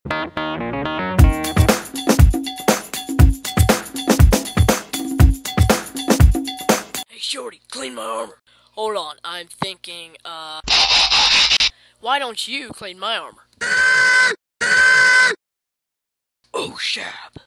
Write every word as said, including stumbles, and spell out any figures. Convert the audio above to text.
Hey, Shorty, clean my armor. Hold on, I'm thinking, uh... why don't you clean my armor? Oh, Shab.